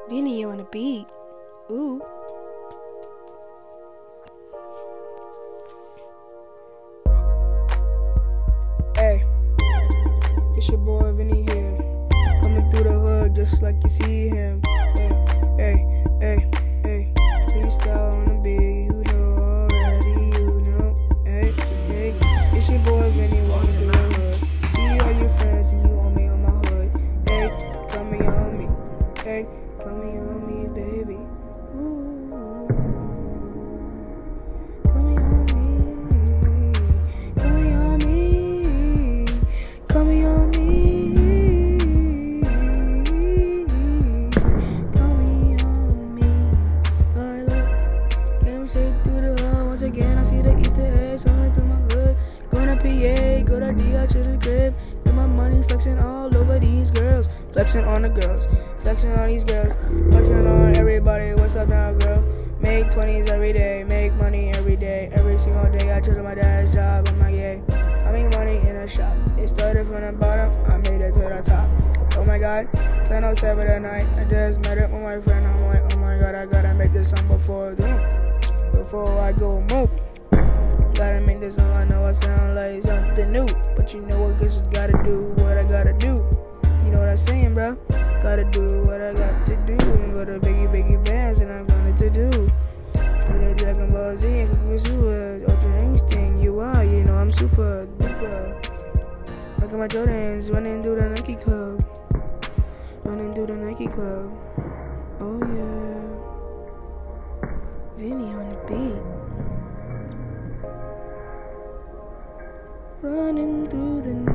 Vinny on the beat. Ooh. Hey, it's your boy Vinny here. Coming through the hood just like you see him. Hey, hey, hey, hey. Freestyle on the beat, you know already, you know. Hey, hey, it's your boy Vinny walking through the hood. See all your friends and you want me on my hood. Hey, coming on me. Hey, coming on me, baby. Ooh. Coming on me. Coming on me. Coming on me. Coming on me. Alright, look. Came straight through the hood. Once again, I see the Easter eggs on to my hood. Going to PA, go to DR to the crib. Get my money flexing all over these girls. Flexing on the girls. Flexing on these girls, flexing on everybody. What's up now, girl? Make 20s every day, make money every day. Every single day I took my dad's job. I'm like, yeah, I make money in a shop. It started from the bottom, I made it to the top. Oh my god, 10:07 at night. I just met up with my friend. I'm like, oh my god, I gotta make this song before I go move. Gotta make this song. I know I sound like something new, but you know what? Just gotta do what I gotta do. You know what I'm saying, bro? Gotta do what I got to do. Go to biggie bands and I'm going to do. Play the Dragon Ball Z and Kukusua, Ultra Instinct. You are, you know I'm super duper. Look at my Jordans running through the Nike Club. Running through the Nike Club. Oh yeah. Vinny on the beat. Running through the